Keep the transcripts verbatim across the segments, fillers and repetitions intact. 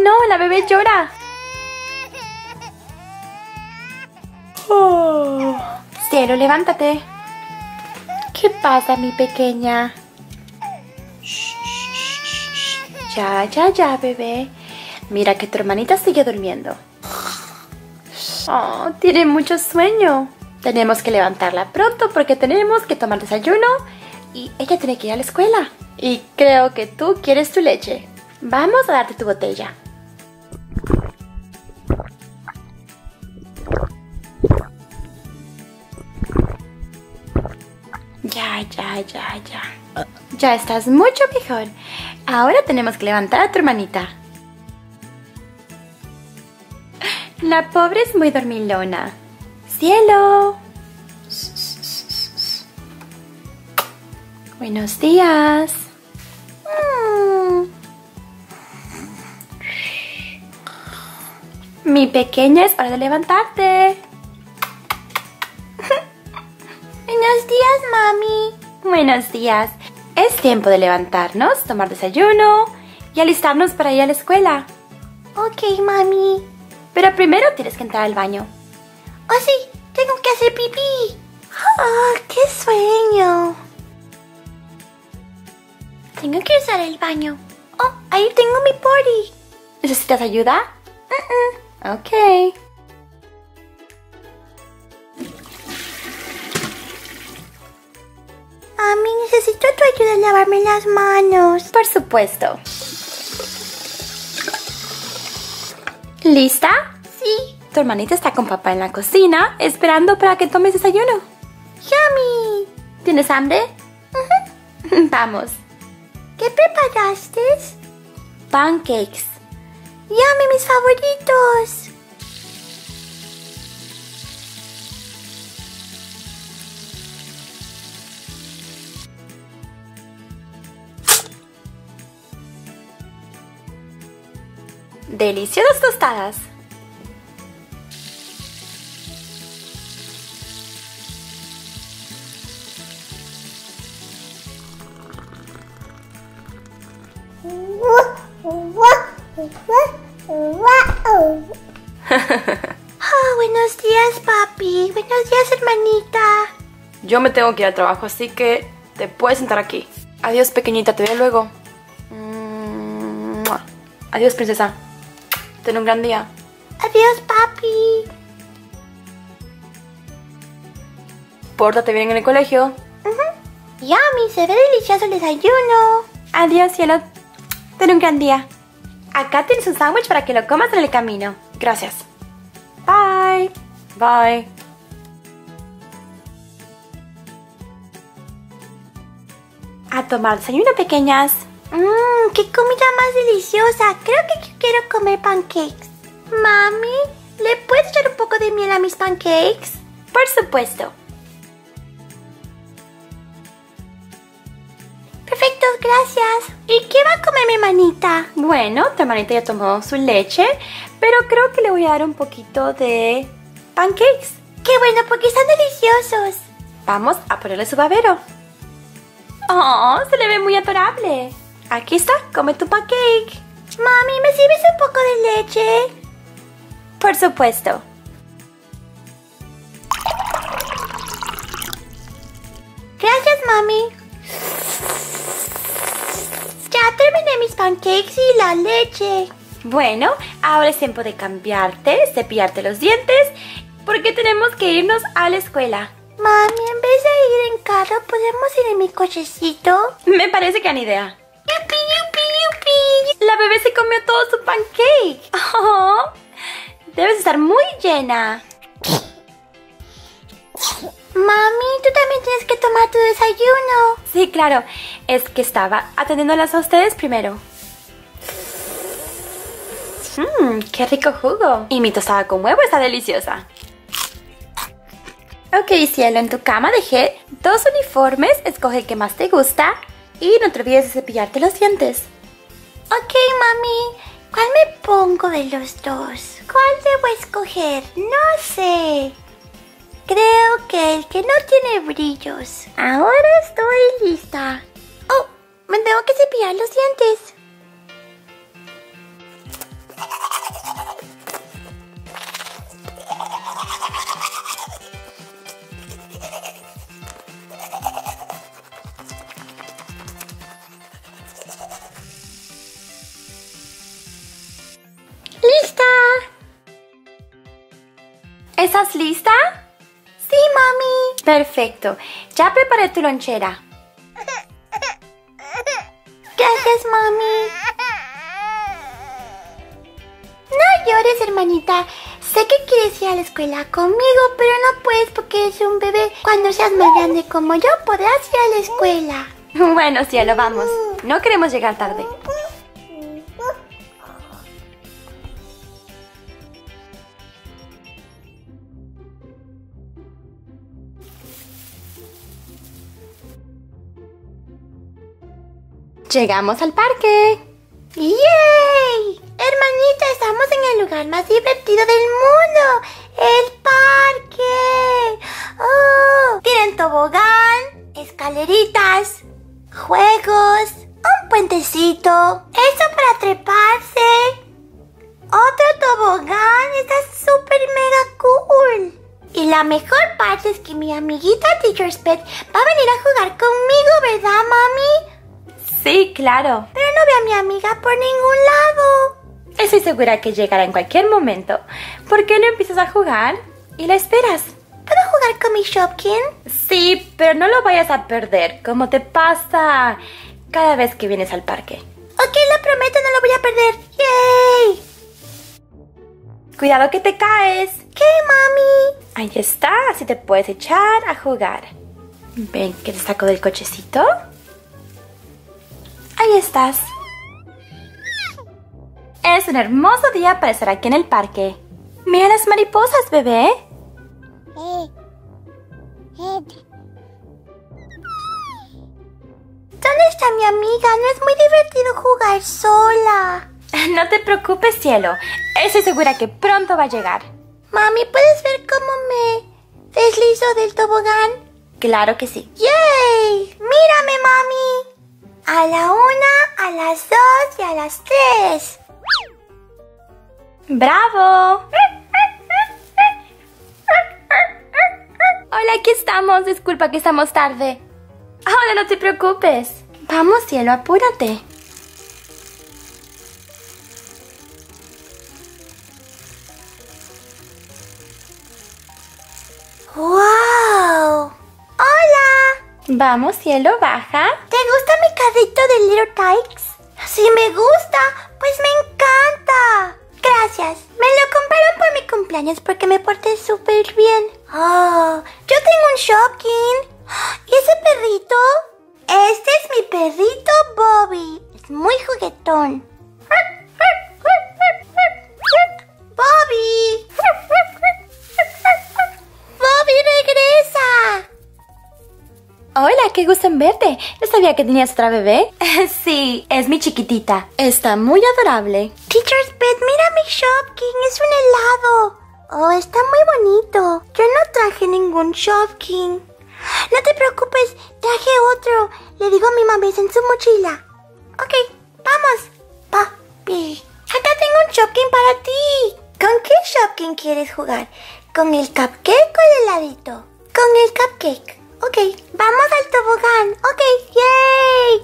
no, la bebé llora. Oh. Cielo, levántate. ¿Qué pasa, mi pequeña? Shh, shh, shh, shh. Ya, ya, ya, bebé. Mira que tu hermanita sigue durmiendo. Oh, tiene mucho sueño. Tenemos que levantarla pronto porque tenemos que tomar desayuno y ella tiene que ir a la escuela. Y creo que tú quieres tu leche. Vamos a darte tu botella. Ya, ya, ya, ya. Ya estás mucho mejor. Ahora tenemos que levantar a tu hermanita. La pobre es muy dormilona. ¡Cielo! Buenos días. Mm. Mi pequeña, es hora de levantarte. Buenos días, mami. Buenos días. Es tiempo de levantarnos, tomar desayuno y alistarnos para ir a la escuela. Ok, mami. Pero primero tienes que entrar al baño. Oh, sí. Tengo que hacer pipí. ¡Oh, qué sueño! Tengo que usar el baño. Oh, ahí tengo mi potty. ¿Necesitas ayuda? Uh-uh. Ok. Mami, necesito tu ayuda a lavarme las manos. Por supuesto. ¿Lista? Sí. Tu hermanita está con papá en la cocina, esperando para que tomes desayuno. ¡Yummy! ¿Tienes hambre? Uh-huh. Vamos. ¿Qué preparaste? Pancakes. ¡Yummy, mis favoritos! Deliciosas tostadas. Oh, buenos días, papi. Buenos días, hermanita. Yo me tengo que ir al trabajo, así que te puedes sentar aquí. Adiós, pequeñita, te veo luego. Adiós, princesa. Ten un gran día. Adiós, papi. Pórtate bien en el colegio. Uh-huh. Yummy, se ve delicioso el desayuno. Adiós, cielo. Ten un gran día. Acá tienes un sándwich para que lo comas en el camino. Gracias. Bye. Bye. A tomar desayuno, pequeñas. Mmm, qué comida más deliciosa. Creo que quiero comer pancakes. Mami, ¿le puedes echar un poco de miel a mis pancakes? Por supuesto. Perfecto, gracias. ¿Y qué va a comer mi hermanita? Bueno, tu hermanita ya tomó su leche, pero creo que le voy a dar un poquito de pancakes. ¡Qué bueno, porque están deliciosos! Vamos a ponerle su babero. ¡Oh, se le ve muy adorable! Aquí está, come tu pancake. Mami, ¿me sirves un poco de leche? Por supuesto. Gracias, mami. Ya terminé mis pancakes y la leche. Bueno, ahora es tiempo de cambiarte, cepillarte los dientes, porque tenemos que irnos a la escuela. Mami, en vez de ir en carro, ¿podemos ir en mi cochecito? Me parece gran idea. ¡Yupi, yupi, yupi! La bebé se comió todo su pancake. Oh, debes estar muy llena. Mami, tú también tienes que tomar tu desayuno. Sí, claro. Es que estaba atendiéndolas a ustedes primero. Mmm, qué rico jugo. Y mi tostada con huevo está deliciosa. Ok, cielo, en tu cama dejé dos uniformes. Escoge el que más te gusta. Y no te olvides de cepillarte los dientes. Ok, mami. ¿Cuál me pongo de los dos? ¿Cuál debo escoger? No sé. Creo que el que no tiene brillos. Ahora estoy lista. Oh, me tengo que cepillar los dientes. ¿Estás lista? Sí, mami. Perfecto. Ya preparé tu lonchera. Gracias, mami. No llores, hermanita. Sé que quieres ir a la escuela conmigo, pero no puedes porque eres un bebé. Cuando seas más grande como yo, podrás ir a la escuela. Bueno, cielo, vamos. No queremos llegar tarde. Llegamos al parque. ¡Yay! Hermanita, estamos en el lugar más divertido del mundo. ¡El parque! ¡Oh! Tienen tobogán, escaleritas, juegos, un puentecito, eso para treparse, otro tobogán. Está súper mega cool. Y la mejor parte es que mi amiguita Teacher's Pet va a venir a jugar conmigo, ¿verdad, mami? Sí, claro. Pero no veo a mi amiga por ningún lado. Estoy segura que llegará en cualquier momento. ¿Por qué no empiezas a jugar y la esperas? ¿Puedo jugar con mi Shopkin? Sí, pero no lo vayas a perder, como te pasa cada vez que vienes al parque. Ok, lo prometo, no lo voy a perder. ¡Yay! Cuidado que te caes. ¿Qué, mami? Ahí está, así te puedes echar a jugar. Ven, que te saco del cochecito. Ahí estás. Es un hermoso día para estar aquí en el parque. Mira las mariposas, bebé. ¿Dónde está mi amiga? No es muy divertido jugar sola. No te preocupes, cielo. Estoy segura que pronto va a llegar. Mami, ¿puedes ver cómo me deslizo del tobogán? Claro que sí. ¡Yay! ¡Mírame, mami! A la una, a las dos y a las tres. ¡Bravo! Hola, aquí estamos. Disculpa que estamos tarde. Ahora no te preocupes. Vamos, cielo, apúrate. ¡Wow! ¡Hola! Vamos, cielo, baja. ¿Te gusta mi carrito de Little Tikes? Sí, me gusta. Pues me encanta. Gracias. Me lo compraron por mi cumpleaños porque me porté súper bien. Oh, yo tengo un Shopkin. ¿Y ese perrito? Este es mi perrito Bobby. Es muy juguetón. ¡Bobby! ¡Bobby, regresa! Hola, qué gusto en verte. ¿No sabía que tenías otra bebé? Sí, es mi chiquitita. Está muy adorable. Teacher's Pet, mira mi Shopkin. Es un helado. Oh, está muy bonito. Yo no traje ningún Shopkin. No te preocupes, traje otro. Le digo a mi mamá, es en su mochila. Ok, vamos. Papi, acá tengo un Shopkin para ti. ¿Con qué Shopkin quieres jugar? ¿Con el cupcake o el heladito? Con el cupcake. Ok, vamos al tobogán. Ok, yay.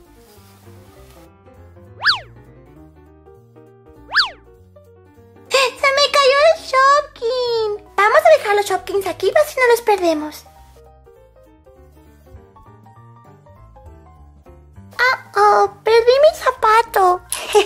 ¡Se me cayó el Shopkin! Vamos a dejar los Shopkins aquí para si no los perdemos. Oh, oh, perdí mi zapato.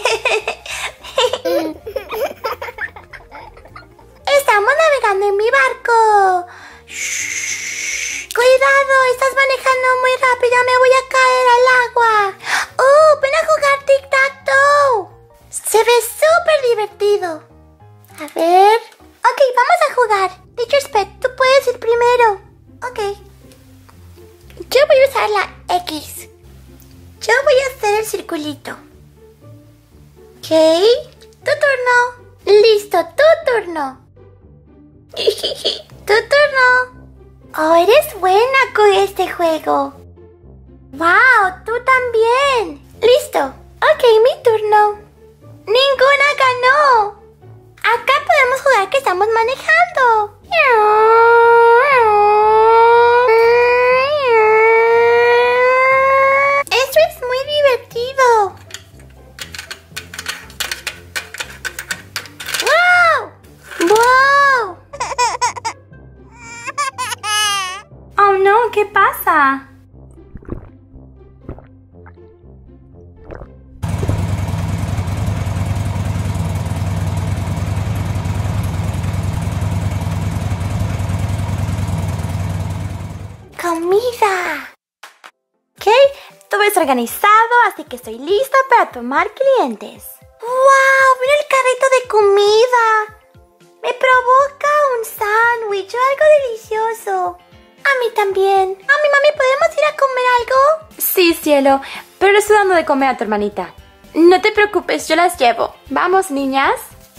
Estamos navegando en mi barco. Shh, cuidado, estás manejando muy rápido, me voy a caer al agua. Oh, ven a jugar tic-tac-toe. Se ve súper divertido. A ver. Ok, vamos a jugar. Teacher's Pet, tú puedes ir primero. Ok. Yo voy a usar la X. Yo voy a hacer el circulito. Ok. Tu turno. Listo, tu turno. Tu turno. Oh, eres buena con este juego. Wow, tú también. Listo. Ok, mi turno. Ninguna ganó. Acá podemos jugar que estamos manejando. Esto es muy divertido. ¡Wow! ¡Wow! organizado, así que estoy lista para tomar clientes. ¡Wow! ¡Mira el carrito de comida! Me provoca un sándwich o algo delicioso. A mí también. Mami, mami, ¿podemos ir a comer algo? Sí, cielo, pero le estoy dando de comer a tu hermanita. No te preocupes, yo las llevo. Vamos, niñas.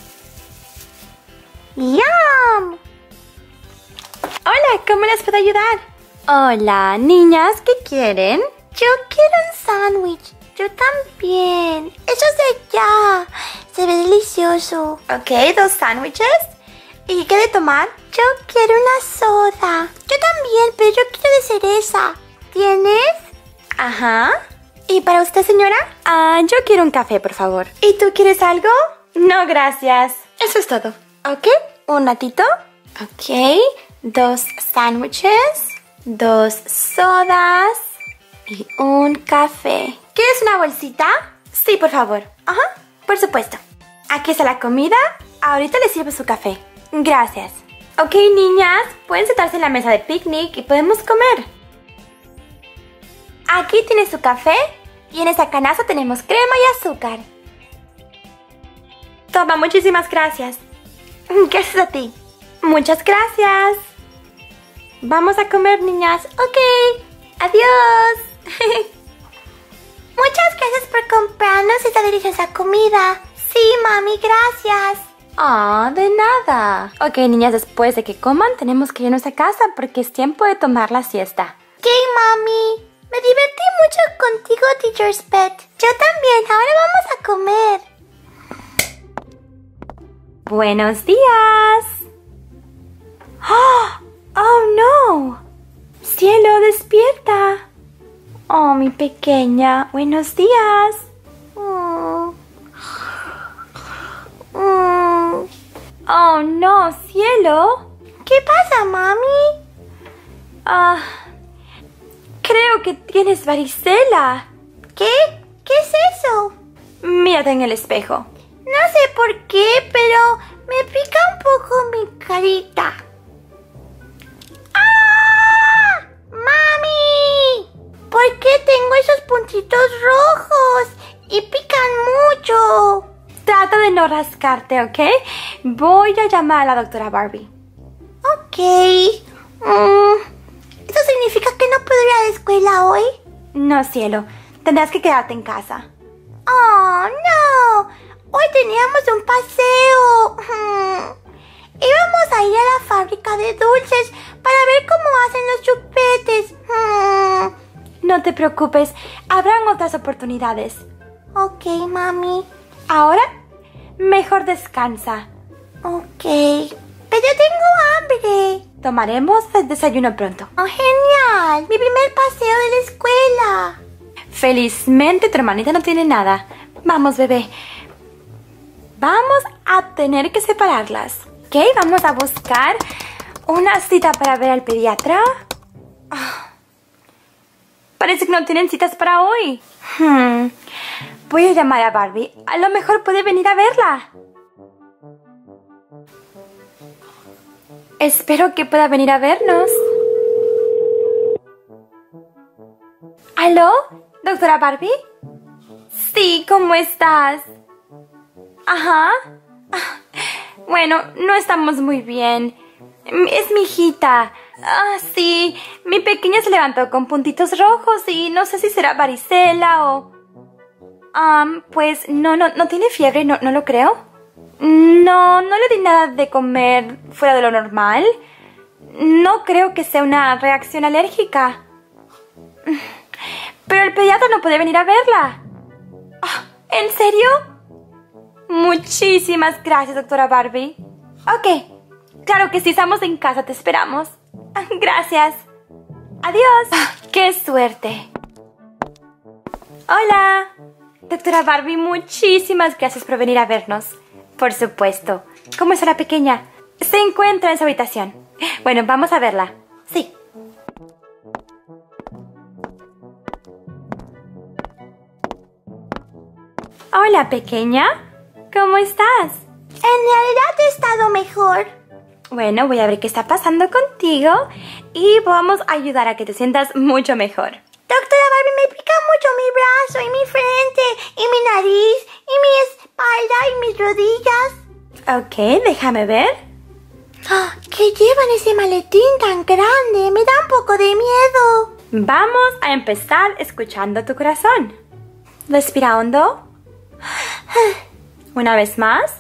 ¡Yum! Hola, ¿cómo les puedo ayudar? Hola, niñas, ¿qué quieren? Yo quiero un sándwich. Yo también. Eso es de allá. Se ve delicioso. Ok, dos sándwiches. ¿Y qué de tomar? Yo quiero una soda. Yo también, pero yo quiero de cereza. ¿Tienes? Ajá. ¿Y para usted, señora? Ah, yo quiero un café, por favor. ¿Y tú quieres algo? No, gracias. Eso es todo. Ok, un ratito. Ok, dos sándwiches, dos sodas y un café. ¿Quieres una bolsita? Sí, por favor. Ajá, por supuesto. Aquí está la comida. Ahorita les sirvo su café. Gracias. Ok, niñas, pueden sentarse en la mesa de picnic y podemos comer. Aquí tiene su café y en esta canasta tenemos crema y azúcar. Toma, muchísimas gracias. Gracias a ti. Muchas gracias. Vamos a comer, niñas. Ok, adiós. Muchas gracias por comprarnos esta deliciosa comida. Sí, mami, gracias. Ah, de nada. Ok, niñas, después de que coman, tenemos que irnos a casa porque es tiempo de tomar la siesta. Ok, mami. Me divertí mucho contigo, Teacher's Pet. Yo también. Ahora vamos a comer. Buenos días. Oh, oh no. Cielo, despierta. Oh, mi pequeña. Buenos días. Oh. Mm. Oh, no, cielo. ¿Qué pasa, mami? Ah, creo que tienes varicela. ¿Qué? ¿Qué es eso? Mírate en el espejo. No sé por qué, pero me pica un poco mi carita. ¡Ah! ¡Mami! ¿Por qué tengo esos puntitos rojos? Y pican mucho. Trata de no rascarte, ¿ok? Voy a llamar a la doctora Barbie. Ok. Mm, ¿Eso significa que no puedo ir a la escuela hoy? No, cielo. Tendrás que quedarte en casa. ¡Oh, no! Hoy teníamos un paseo. Hmm. Íbamos a ir a la fábrica de dulces para ver cómo hacen los chupetes. Hmm. No te preocupes. Habrán otras oportunidades. Ok, mami. Ahora, mejor descansa. Ok. Pero tengo hambre. Tomaremos el desayuno pronto. ¡Oh, genial! Mi primer paseo de la escuela. Felizmente tu hermanita no tiene nada. Vamos, bebé. Vamos a tener que separarlas. Ok, vamos a buscar una cita para ver al pediatra. Oh, parece que no tienen citas para hoy. Hmm. Voy a llamar a Barbie. A lo mejor puede venir a verla. Espero que pueda venir a vernos. ¿Aló? ¿Doctora Barbie? Sí, ¿cómo estás? Ajá. Bueno, no estamos muy bien. Es mi hijita. Ah, sí. Mi pequeña se levantó con puntitos rojos y no sé si será varicela o... Um, pues no, no, no tiene fiebre, no, no lo creo. No, no le di nada de comer fuera de lo normal. No creo que sea una reacción alérgica. Pero el pediatra no puede venir a verla. ¿En serio? Muchísimas gracias, doctora Barbie. Ok, claro que sí, estamos en casa, te esperamos. Gracias. Adiós. ¡Qué suerte! Hola. Doctora Barbie, muchísimas gracias por venir a vernos. Por supuesto. ¿Cómo está la pequeña? Se encuentra en su habitación. Bueno, vamos a verla. Sí. Hola, pequeña. ¿Cómo estás? En realidad he estado mejor. Bueno, voy a ver qué está pasando contigo y vamos a ayudar a que te sientas mucho mejor. Doctora Barbie, me pica mucho mi brazo y mi frente y mi nariz y mi espalda y mis rodillas. Ok, déjame ver. ¿Qué llevan ese maletín tan grande? Me da un poco de miedo. Vamos a empezar escuchando tu corazón. Respira hondo. Una vez más.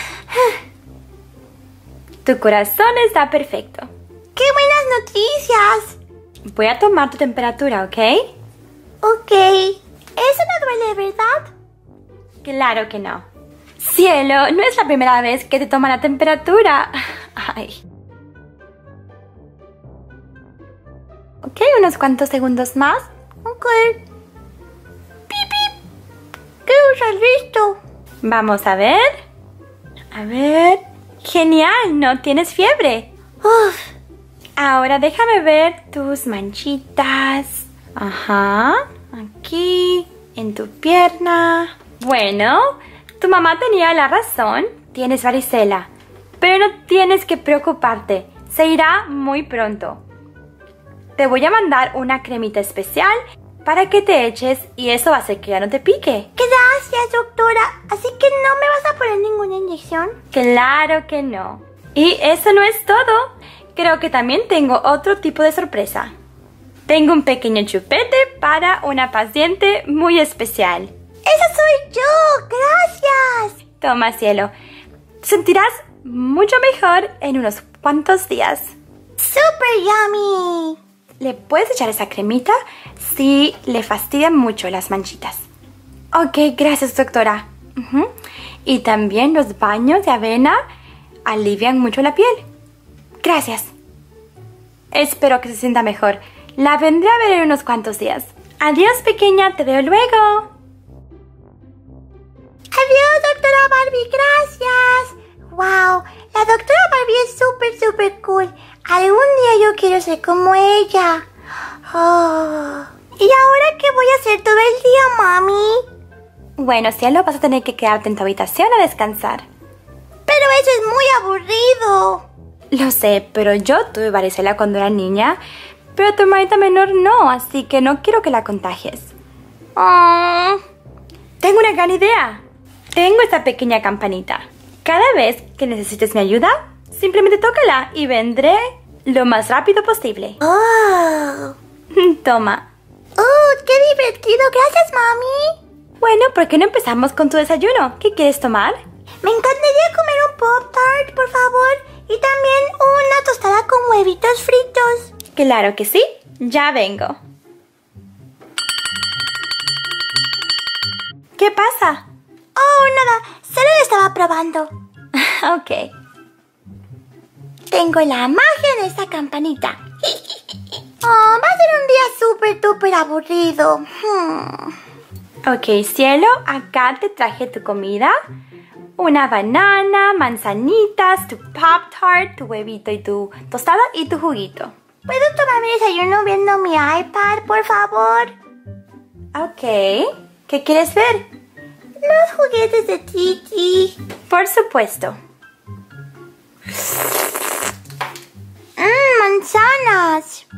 Tu corazón está perfecto. ¡Qué buenas noticias! Voy a tomar tu temperatura, ¿ok? Ok. Eso no duele, ¿verdad? Claro que no. Cielo, no es la primera vez que te toman la temperatura. Ay. Ok, unos cuantos segundos más. Ok. Pip, pip. Creo que ya listo. Vamos a ver. A ver. Genial, no tienes fiebre. Uf. Ahora déjame ver tus manchitas. Ajá. Aquí. En tu pierna. Bueno, tu mamá tenía la razón. Tienes varicela. Pero no tienes que preocuparte. Se irá muy pronto. Te voy a mandar una cremita especial para que te eches y eso va a hacer que ya no te pique. Gracias, doctora. ¿Así que no me vas a poner ninguna inyección? Claro que no. Y eso no es todo. Creo que también tengo otro tipo de sorpresa. Tengo un pequeño chupete para una paciente muy especial. ¡Eso soy yo! ¡Gracias! Toma, cielo. Te sentirás mucho mejor en unos cuantos días. ¡Super yummy! ¿Le puedes echar esa cremita si le fastidian mucho las manchitas? Ok, gracias, doctora. Uh-huh. Y también los baños de avena alivian mucho la piel. Gracias. Espero que se sienta mejor. La vendré a ver en unos cuantos días. Adiós, pequeña. Te veo luego. Adiós, doctora Barbie. Gracias. Wow. La doctora Barbie es súper, súper cool. Algún día yo quiero ser como ella. Oh. ¿Y ahora qué voy a hacer todo el día, mami? Bueno, cielo, vas a tener que quedarte en tu habitación a descansar. Pero eso es muy aburrido. Lo sé, pero yo tuve varicela cuando era niña, pero tu hermanita menor no, así que no quiero que la contagies. Oh. Tengo una gran idea. Tengo esta pequeña campanita. Cada vez que necesites mi ayuda, simplemente tócala y vendré lo más rápido posible. Oh. Toma. ¡Oh, qué divertido! Gracias, mami. Bueno, ¿por qué no empezamos con tu desayuno? ¿Qué quieres tomar? Me encantaría comer un Pop-Tart, por favor. Y también una tostada con huevitos fritos. Claro que sí. Ya vengo. ¿Qué pasa? Oh, nada. Solo lo estaba probando. Ok. Tengo la magia de esta campanita. Oh, va a ser un día súper, súper aburrido. Hmm. Ok, cielo. Acá te traje tu comida. Una banana, manzanitas, tu Pop-Tart, tu huevito y tu tostada y tu juguito. ¿Puedo tomar mi desayuno viendo mi iPad, por favor? Ok. ¿Qué quieres ver? Los juguetes de Titi. Por supuesto. Mmm, manzanas.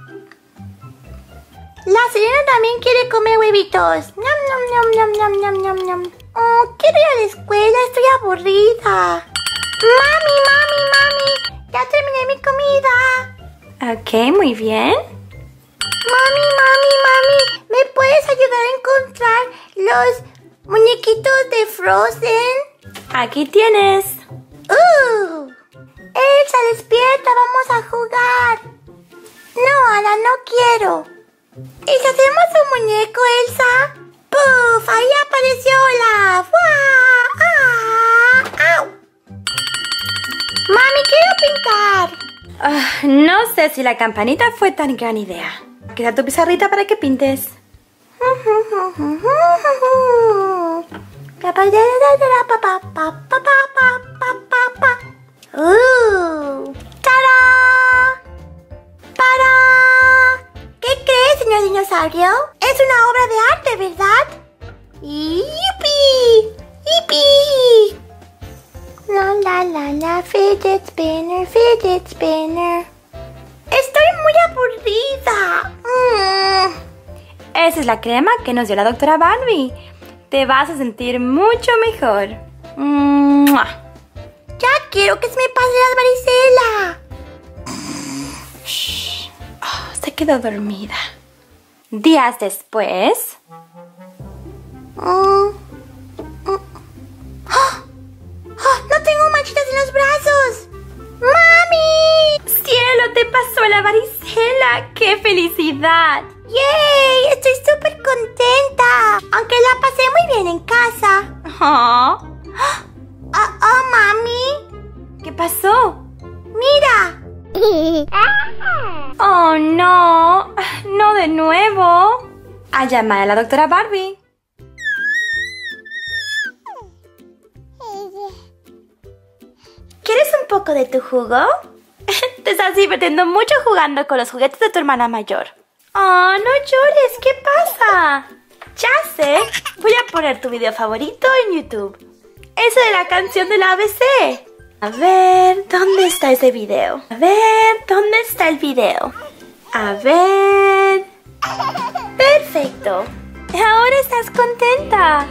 La Serena también quiere comer huevitos. Ñam, ñam, ñam, ñam, ñam, ñam, ñam, ñam. Oh, quiero ir a la escuela, estoy aburrida. Mami, mami, mami, ya terminé mi comida. Ok, muy bien. Mami, mami, mami, ¿me puedes ayudar a encontrar los muñequitos de Frozen? Aquí tienes. Uh, Elsa, despierta, vamos a jugar. No, Ana, no quiero. ¿Y si hacemos un muñeco, Elsa? ¡Puf! ¡Ahí apareció Olaf! ¡Ah! ¡Au! ¡Mami, quiero pintar! Uh, no sé si la campanita fue tan gran idea. Queda tu pizarrita para que pintes. ¡Uh! ¡Tará! ¡Para! ¿Qué crees, señor dinosaurio? Es una obra de arte, ¿verdad? ¡Yipi! ¡Yipi! La la la la, fidget spinner, fidget spinner. Estoy muy aburrida. Mm. Esa es la crema que nos dio la doctora Barbie. Te vas a sentir mucho mejor. ¡Mua! Ya quiero que se me pase la varicela. Shh. Oh, se quedó dormida. Días después... Mm. Mm. ¡Oh! ¡Oh! ¡No tengo manchitas en los brazos! ¡Mami! ¡Cielo, te pasó la varicela! ¡Qué felicidad! ¡Yay! Estoy súper contenta. Aunque la pasé muy bien en casa. Oh. Oh, oh, mami. ¿Qué pasó? Mira. Oh, no. No de nuevo. A llamar a la doctora Barbie. ¿Quieres un poco de tu jugo? Te estás divirtiendo mucho jugando con los juguetes de tu hermana mayor. Oh, no llores. ¿Qué pasa? Ya sé. Voy a poner tu video favorito en YouTube. Ese de la canción de la A B C. A ver, ¿dónde está ese video? A ver, ¿dónde está el video? A ver... Perfecto. Ahora estás contenta.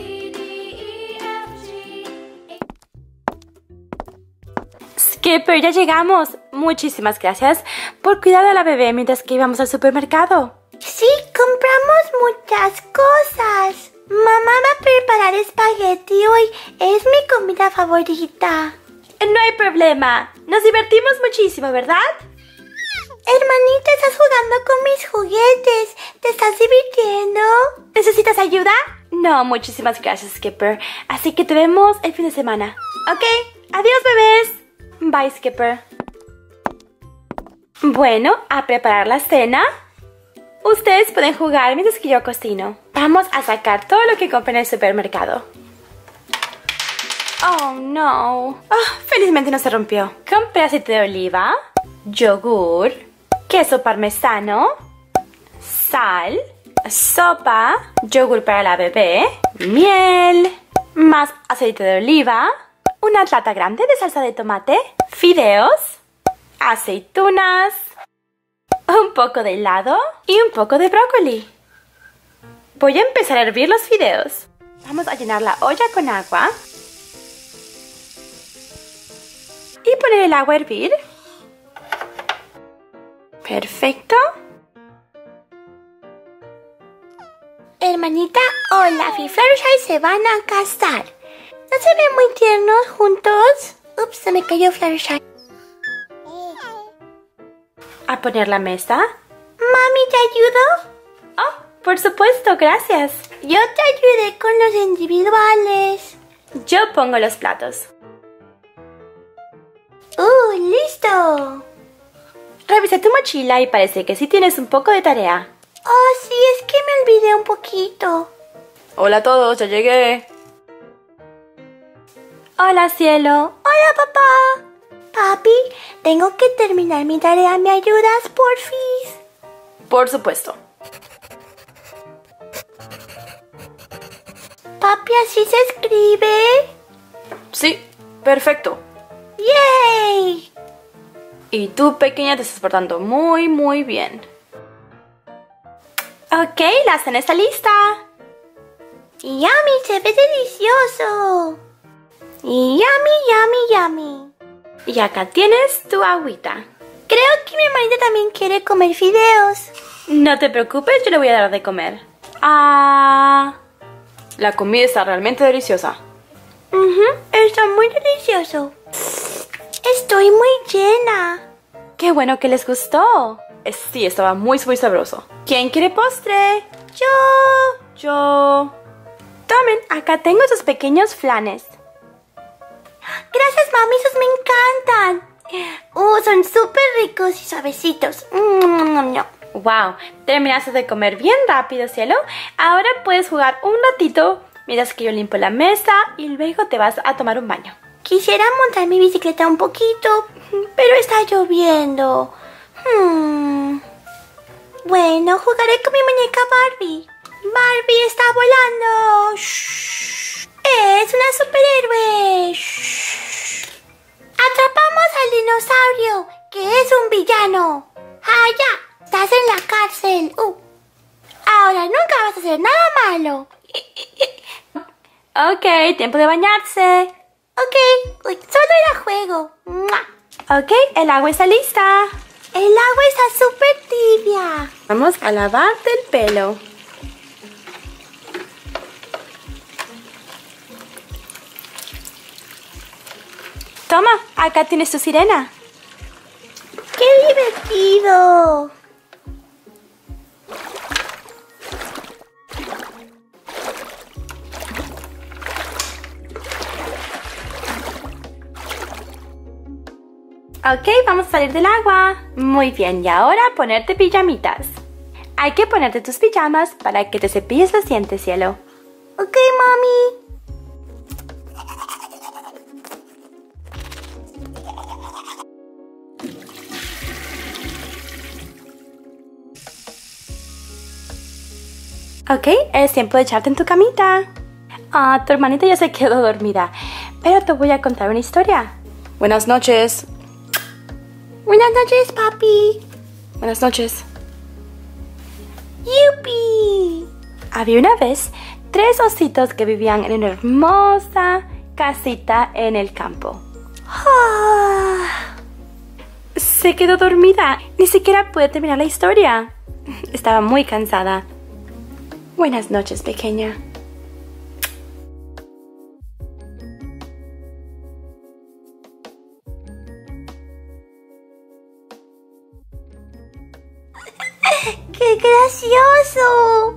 Skipper, ya llegamos. Muchísimas gracias por cuidar a la bebé mientras que íbamos al supermercado. Sí, compramos muchas cosas. Mamá va a preparar espagueti hoy. Es mi comida favorita. No hay problema. Nos divertimos muchísimo, ¿verdad? Hermanita, estás jugando con mis juguetes. ¿Te estás divirtiendo? ¿Necesitas ayuda? No, muchísimas gracias, Skipper. Así que te vemos el fin de semana. Ok, adiós, bebés. Bye, Skipper. Bueno, a preparar la cena. Ustedes pueden jugar mientras que yo cocino. Vamos a sacar todo lo que compré en el supermercado. Oh, no. Oh, felizmente no se rompió. Compré aceite de oliva, yogur, queso parmesano, sal, sopa, yogur para la bebé, miel, más aceite de oliva, una lata grande de salsa de tomate, fideos, aceitunas, un poco de helado y un poco de brócoli. Voy a empezar a hervir los fideos. Vamos a llenar la olla con agua y poner el agua a hervir. Perfecto. Hermanita, Olaf y Fluttershy se van a casar. ¿No se ven muy tiernos juntos? Ups, se me cayó Fluttershy. A poner la mesa. Mami, ¿te ayudo? Oh, por supuesto, gracias. Yo te ayudé con los individuales. Yo pongo los platos. ¡Uh, listo! Revisé tu mochila y parece que sí tienes un poco de tarea. Oh, sí, es que me olvidé un poquito. Hola a todos, ya llegué. Hola, cielo. Hola, papá. Papi, tengo que terminar mi tarea. ¿Me ayudas, porfis? Por supuesto. Papi, ¿así se escribe? Sí, perfecto. ¡Yay! Y tú, pequeña, te estás portando muy, muy bien. Ok, la cena está lista. ¡Yummy! ¡Se ve delicioso! ¡Yummy, yummy, yummy! Y acá tienes tu agüita. Creo que mi hermanita también quiere comer fideos. No te preocupes, yo le voy a dar de comer. Ah... La comida está realmente deliciosa. Uh-huh, está muy delicioso. Estoy muy llena. ¡Qué bueno que les gustó! Eh, Sí, estaba muy, muy sabroso. ¿Quién quiere postre? Yo. Yo... Tomen, acá tengo esos pequeños flanes. Gracias, mami, esos me encantan. Uh, son súper ricos y suavecitos. Mm, no. Wow, terminaste de comer bien rápido, cielo. Ahora puedes jugar un ratito mientras que yo limpio la mesa y luego te vas a tomar un baño. Quisiera montar mi bicicleta un poquito, pero está lloviendo. Hmm. Bueno, jugaré con mi muñeca Barbie. Barbie está volando. Shh. Es una superhéroe. Shh. Atrapamos al dinosaurio, que es un villano. Ah, ya. Estás en la cárcel. Uh. ahora nunca vas a hacer nada malo. Ok, tiempo de bañarse. Ok, solo era juego. Ok, el agua está lista. El agua está súper tibia. Vamos a lavarte el pelo. Toma, acá tienes tu sirena. ¡Qué divertido! Ok, vamos a salir del agua. Muy bien, y ahora ponerte pijamitas. Hay que ponerte tus pijamas para que te cepilles los dientes, cielo. Ok, mami. Ok, es tiempo de echarte en tu camita. Ah, tu hermanita ya se quedó dormida, pero te voy a contar una historia. Buenas noches. Buenas noches, papi. Buenas noches. ¡Yupi! Había una vez tres ositos que vivían en una hermosa casita en el campo. Ah. Se quedó dormida. Ni siquiera pude terminar la historia. Estaba muy cansada. Buenas noches, pequeña. ¡Qué gracioso!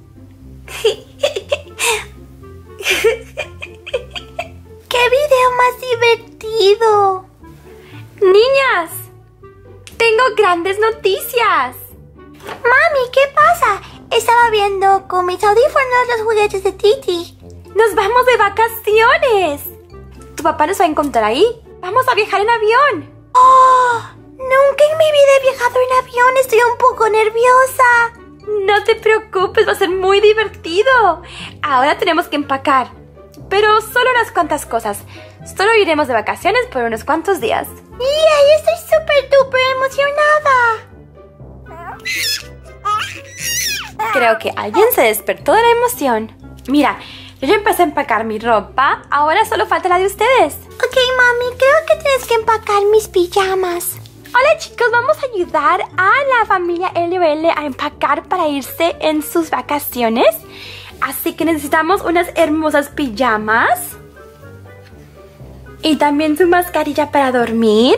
¡Qué video más divertido! ¡Niñas! ¡Tengo grandes noticias! Mami, ¿qué pasa? Estaba viendo con mis audífonos los juguetes de Titi. ¡Nos vamos de vacaciones! ¿Tu papá nos va a encontrar ahí? ¡Vamos a viajar en avión! ¡Oh! Nunca en mi vida he viajado en avión. Estoy un poco nerviosa. No te preocupes, va a ser muy divertido. Ahora tenemos que empacar. Pero solo unas cuantas cosas. Solo iremos de vacaciones por unos cuantos días. ¡Yay! Estoy súper duper emocionada. Creo que alguien se despertó de la emoción. Mira, yo ya empecé a empacar mi ropa. Ahora solo falta la de ustedes. Ok, mami, creo que tienes que empacar mis pijamas. Hola chicos, vamos a ayudar a la familia L O L a empacar para irse en sus vacaciones. Así que necesitamos unas hermosas pijamas. Y también su mascarilla para dormir.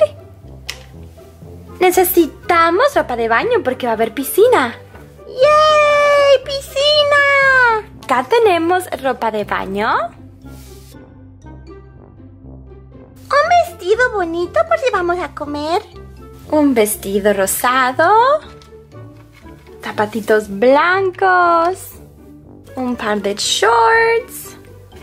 Necesitamos ropa de baño porque va a haber piscina. ¡Yay! ¡Piscina! Acá tenemos ropa de baño. Un vestido bonito por si vamos a comer. Un vestido rosado. Zapatitos blancos. Un par de shorts.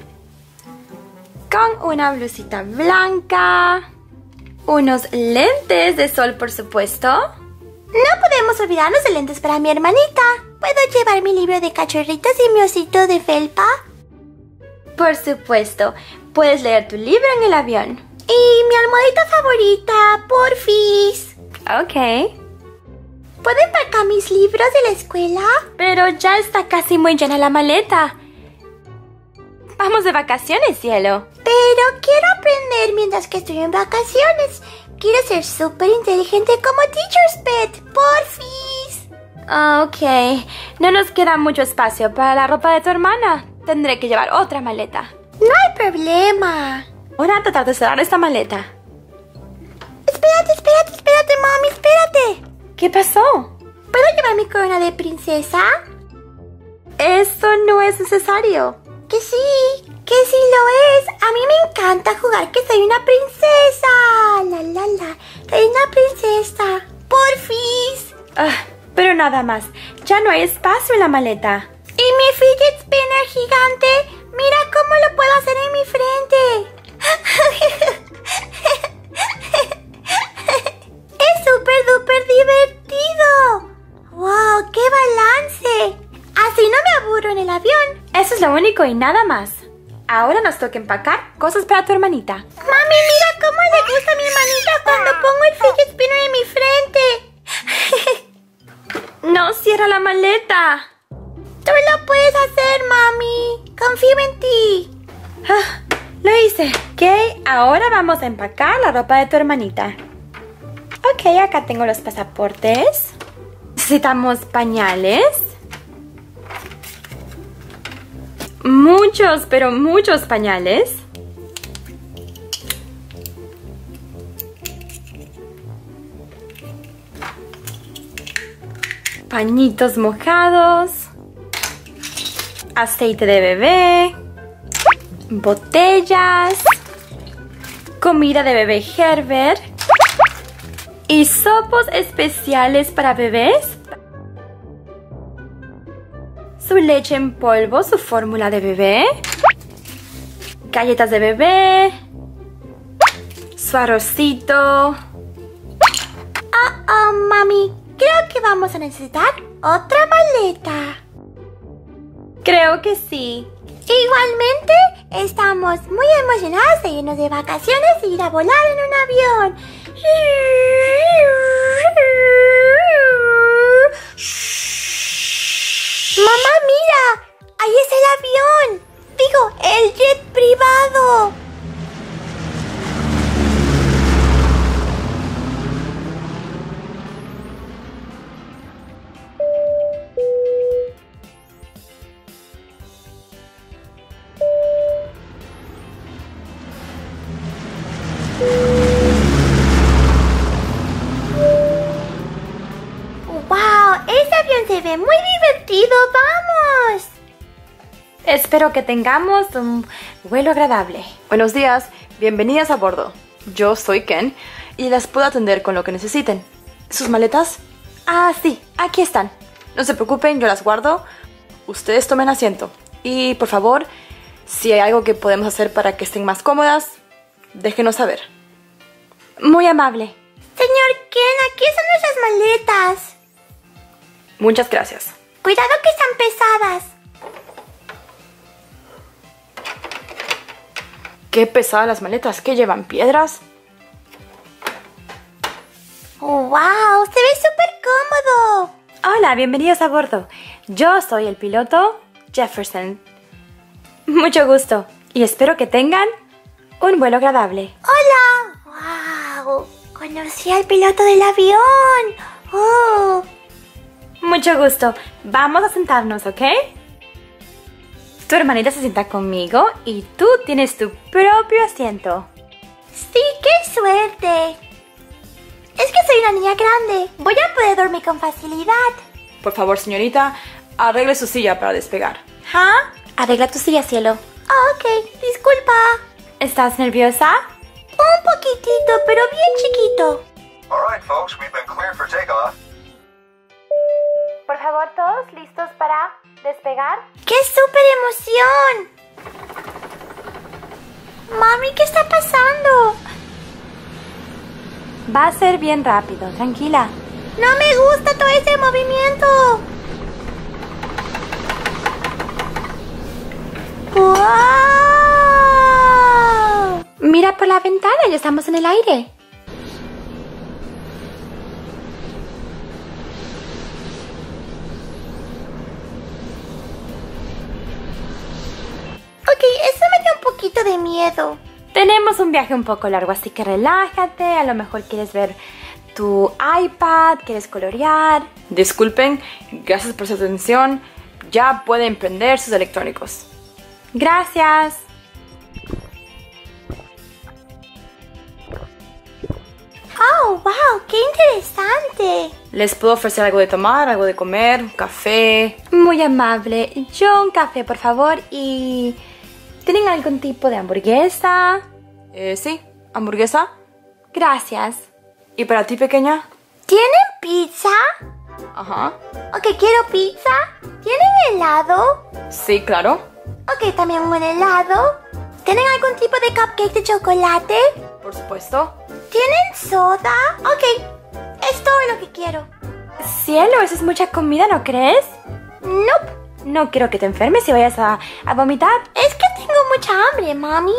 Con una blusita blanca. Unos lentes de sol, por supuesto. No podemos olvidarnos de lentes para mi hermanita. ¿Puedo llevar mi libro de cachorritos y mi osito de felpa? Por supuesto. Puedes leer tu libro en el avión. Y mi almohadita favorita, porfis. Ok. ¿Puedo empacar mis libros de la escuela? Pero ya está casi muy llena la maleta. Vamos de vacaciones, cielo. Pero quiero aprender mientras que estoy en vacaciones. Quiero ser súper inteligente como Teacher's Pet, porfis. Ok. No nos queda mucho espacio para la ropa de tu hermana. Tendré que llevar otra maleta. No hay problema. Ahora a tratar de cerrar esta maleta. Espérate, espérate, espérate, mami, espérate. ¿Qué pasó? ¿Puedo llevar mi corona de princesa? Eso no es necesario. Que sí, que sí lo es. A mí me encanta jugar que soy una princesa. La, la, la. Soy una princesa. Porfis. Ah, pero nada más. Ya no hay espacio en la maleta. ¿Y mi fidget spinner gigante? Mira cómo lo puedo hacer en mi frente. Es súper duper divertido. ¡Wow! ¡Qué balance! Así no me aburro en el avión. Eso es lo único y nada más. Ahora nos toca empacar cosas para tu hermanita. Mami, mira cómo le gusta a mi hermanita cuando pongo el fidget spinner en mi frente. No, cierra la maleta. Tú lo puedes hacer, mami. Confío en ti. Ah, lo hice. Ok, ahora vamos a empacar la ropa de tu hermanita. Ok, acá tengo los pasaportes. Necesitamos pañales. Muchos, pero muchos pañales. Pañitos mojados. Aceite de bebé. Botellas. Comida de bebé Herbert. Hisopos especiales para bebés. Su leche en polvo, su fórmula de bebé. Galletas de bebé. Su arrocito. Oh, oh, mami. Creo que vamos a necesitar otra maleta. Creo que sí. Igualmente, estamos muy emocionadas de irnos de vacaciones e ir a volar en un avión. Mamá, mira, ahí está el avión. Digo, el jet privado. ¡Wow! ¡Ese avión se ve muy divertido! ¡Vamos! Espero que tengamos un vuelo agradable. Buenos días, bienvenidas a bordo. Yo soy Ken y las puedo atender con lo que necesiten. ¿Sus maletas? Ah, sí, aquí están. No se preocupen, yo las guardo. Ustedes tomen asiento. Y por favor, si hay algo que podemos hacer para que estén más cómodas, déjenos saber. Muy amable. Señor Ken, aquí están nuestras maletas. Muchas gracias. Cuidado que están pesadas. Qué pesadas las maletas, ¿qué llevan? ¿Piedras? Oh, ¡wow! ¡Se ve súper cómodo! Hola, bienvenidos a bordo. Yo soy el piloto Jefferson. Mucho gusto y espero que tengan un vuelo agradable. ¡Hola! ¡Wow! Conocí al piloto del avión. ¡Oh! Mucho gusto. Vamos a sentarnos, ¿ok? Tu hermanita se sienta conmigo y tú tienes tu propio asiento. ¡Sí, qué suerte! Es que soy una niña grande. Voy a poder dormir con facilidad. Por favor, señorita, arregle su silla para despegar. ¿Ah? Arregla tu silla, cielo. Oh, ok, disculpa. ¿Estás nerviosa? Un poquitito, pero bien chiquito. All right, folks, we've been cleared for takeoff. Por favor, todos listos para despegar. ¡Qué súper emoción! Mami, ¿qué está pasando? Va a ser bien rápido, tranquila. No me gusta todo ese movimiento. ¡Wow! Mira por la ventana, ya estamos en el aire. Ok, eso me dio un poquito de miedo. Tenemos un viaje un poco largo, así que relájate. A lo mejor quieres ver tu iPad, quieres colorear. Disculpen, gracias por su atención. Ya pueden prender sus electrónicos. Gracias. ¡Oh, wow! ¡Qué interesante! ¿Les puedo ofrecer algo de tomar, algo de comer, un café? Muy amable. Yo un café, por favor. ¿Y tienen algún tipo de hamburguesa? Eh, sí, hamburguesa. Gracias. ¿Y para ti, pequeña? ¿Tienen pizza? Ajá. Ok, quiero pizza. ¿Tienen helado? Sí, claro. Ok, también un helado. ¿Tienen algún tipo de cupcake de chocolate? Por supuesto. ¿Tienen soda? Ok, es todo lo que quiero. Cielo, eso es mucha comida, ¿no crees? Nope. No quiero que te enfermes y vayas a, a vomitar. Es que tengo mucha hambre, mami.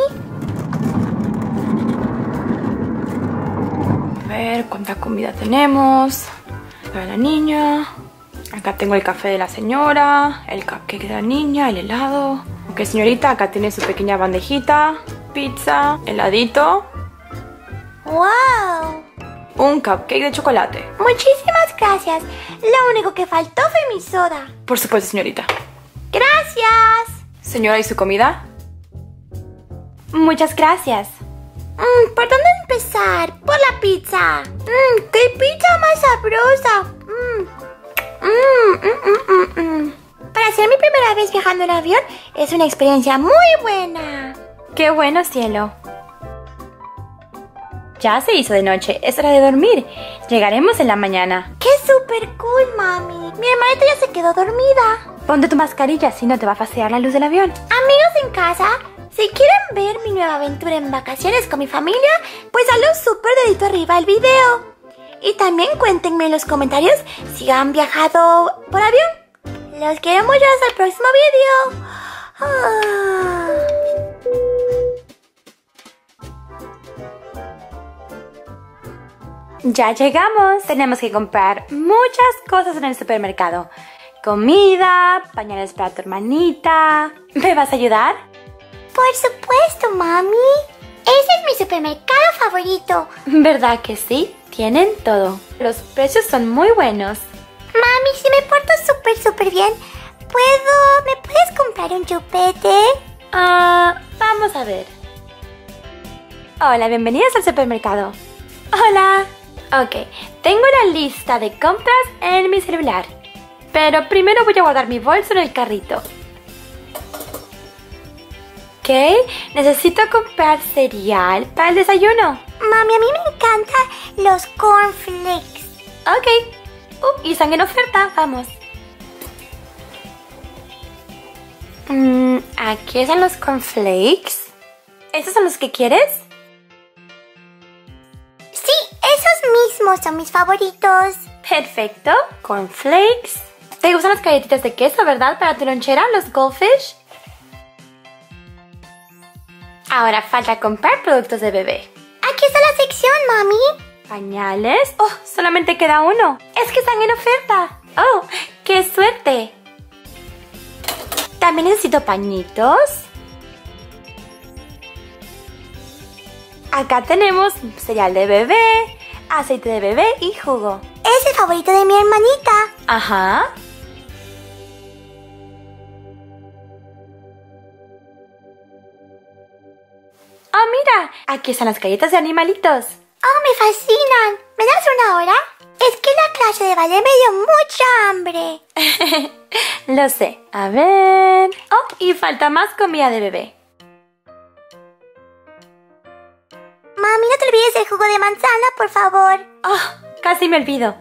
A ver, ¿cuánta comida tenemos? Para la niña. Acá tengo el café de la señora, el cupcake de la niña, el helado. Ok, señorita, acá tiene su pequeña bandejita, pizza, heladito. ¡Wow! Un cupcake de chocolate. Muchísimas gracias. Lo único que faltó fue mi soda. Por supuesto, señorita. Gracias. Señora, ¿y su comida? Muchas gracias. Mm, ¿Por dónde empezar? Por la pizza. Mm, ¡Qué pizza más sabrosa! Mm. Mm, mm, mm, mm, mm. Para ser mi primera vez viajando en avión, es una experiencia muy buena. ¡Qué bueno, cielo! Ya se hizo de noche, es hora de dormir. Llegaremos en la mañana. ¡Qué súper cool, mami! Mi hermanita ya se quedó dormida. Ponte tu mascarilla, si no te va a fastidiar la luz del avión. Amigos en casa, si quieren ver mi nueva aventura en vacaciones con mi familia, pues dale un súper dedito arriba al video. Y también cuéntenme en los comentarios si han viajado por avión. Los quiero mucho, hasta el próximo video. Ah. Ya llegamos. Tenemos que comprar muchas cosas en el supermercado. Comida, pañales para tu hermanita. ¿Me vas a ayudar? Por supuesto, mami. Ese es mi supermercado favorito. ¿Verdad que sí? Tienen todo. Los precios son muy buenos. Mami, si me porto súper, súper bien, ¿puedo... ¿me puedes comprar un chupete? Ah, vamos a ver. Hola, bienvenidas al supermercado. Hola. Ok, tengo una lista de compras en mi celular. Pero primero voy a guardar mi bolso en el carrito. Ok, necesito comprar cereal para el desayuno. Mami, a mí me encantan los cornflakes. Ok. Uh, y están en oferta, vamos. Mm, aquí están los cornflakes. ¿Estos son los que quieres? Sí, esos mismos son mis favoritos. Perfecto. Cornflakes. ¿Te gustan las galletitas de queso, verdad? Para tu lonchera, los Goldfish. Ahora falta comprar productos de bebé. Aquí está la sección, mami. ¿Pañales? Oh, solamente queda uno. Es que están en oferta. Oh, qué suerte. También necesito pañitos. Acá tenemos cereal de bebé, aceite de bebé y jugo. Es el favorito de mi hermanita. Ajá. Oh, mira, aquí están las galletas de animalitos. Oh, me fascinan. ¿Me das una hora? Es que la clase de ballet me dio mucha hambre. Lo sé. A ver... Oh, y falta más comida de bebé. Mami, no te olvides el jugo de manzana, por favor. Oh, casi me olvido.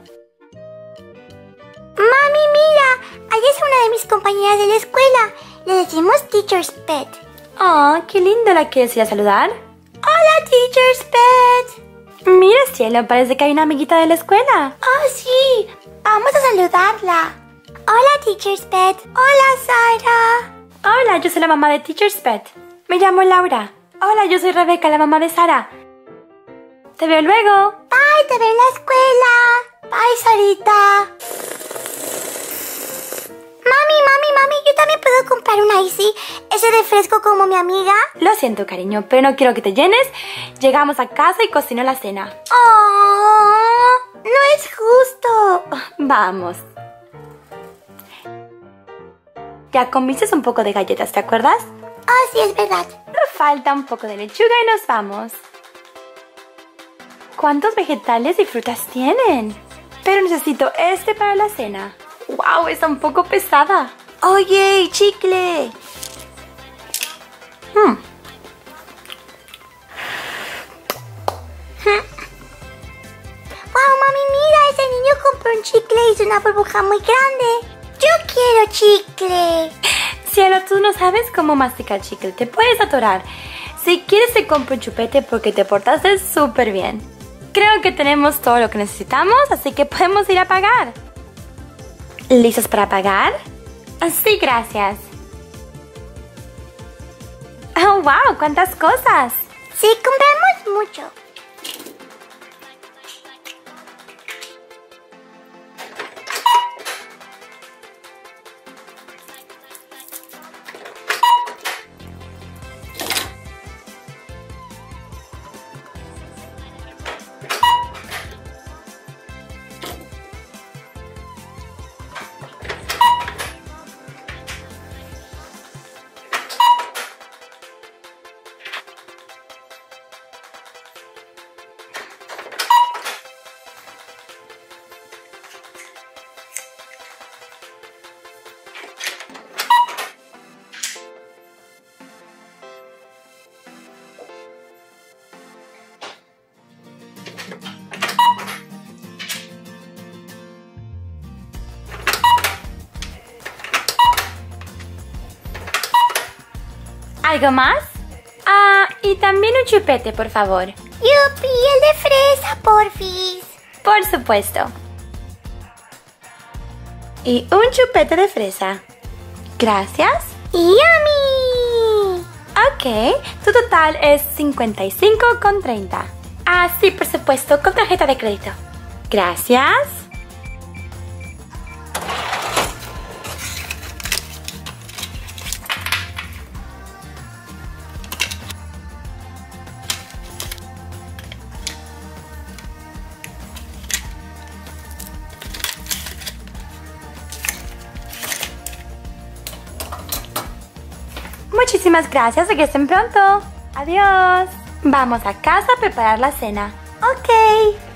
Mami, mira. Ahí es una de mis compañeras de la escuela. Le decimos Teacher's Pet. Oh, qué lindo. ¿La quieres ir a saludar? Hola, Teacher's Pet. Mira, cielo, parece que hay una amiguita de la escuela. Oh, sí. Vamos a saludarla. Hola, Teacher's Pet. Hola, Sara. Hola, yo soy la mamá de Teacher's Pet. Me llamo Laura. Hola, yo soy Rebeca, la mamá de Sara. Te veo luego. Bye, te veo en la escuela. Bye, Sarita. Mami, mami, mami, yo también puedo comprar un icy, ese de fresco como mi amiga. Lo siento, cariño, pero no quiero que te llenes. Llegamos a casa y cocino la cena. Oh, no es justo. Vamos. Ya comiste un poco de galletas, ¿te acuerdas? Ah, sí, es verdad. Solo falta un poco de lechuga y nos vamos. ¿Cuántos vegetales y frutas tienen? Pero necesito este para la cena. ¡Wow! Está un poco pesada. Oye, chicle. Hmm. Wow, mami, mira, ese niño compró un chicle y hizo una burbuja muy grande. Yo quiero chicle. Cielo, tú no sabes cómo masticar chicle. Te puedes atorar. Si quieres te compro un chupete porque te portaste súper bien. Creo que tenemos todo lo que necesitamos, así que podemos ir a pagar. ¿Listos para pagar? Sí, gracias. Oh, wow, cuántas cosas. Sí, compramos mucho. ¿Algo más? Ah, y también un chupete, por favor. ¡Yupi! El de fresa, porfis. Por supuesto. Y un chupete de fresa. Gracias. ¡Yummy! Ok, tu total es cincuenta y cinco con treinta. Ah, sí, por supuesto, con tarjeta de crédito. Gracias. Muchísimas gracias, regresen pronto. Adiós. Vamos a casa a preparar la cena. Ok.